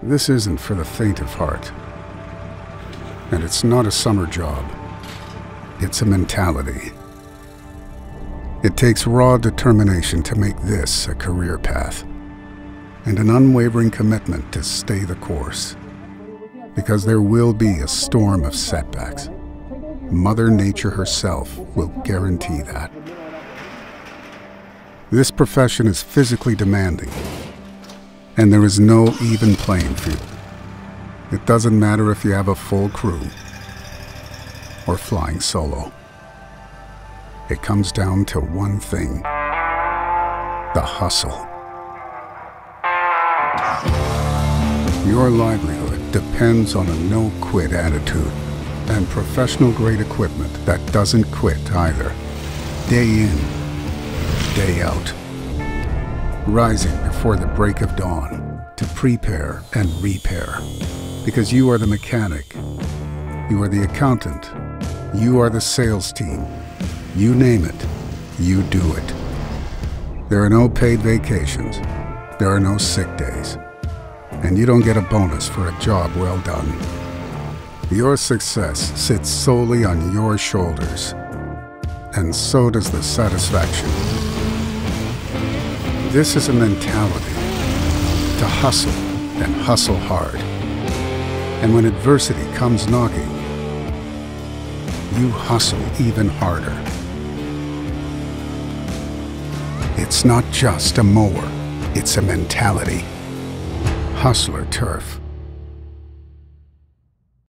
This isn't for the faint of heart. And it's not a summer job. It's a mentality. It takes raw determination to make this a career path, and an unwavering commitment to stay the course. Because there will be a storm of setbacks. Mother Nature herself will guarantee that. This profession is physically demanding, and there is no even playing field. It doesn't matter if you have a full crew or flying solo. It comes down to one thing: the hustle. Your livelihood depends on a no-quit attitude and professional-grade equipment that doesn't quit either. Day in, day out. Rising before the break of dawn to prepare and repair. Because you are the mechanic, you are the accountant, you are the sales team. You name it, you do it. There are no paid vacations, there are no sick days, and you don't get a bonus for a job well done. Your success sits solely on your shoulders, and so does the satisfaction. This is a mentality to hustle and hustle hard. And when adversity comes knocking, you hustle even harder. It's not just a mower, it's a mentality. Hustler Turf.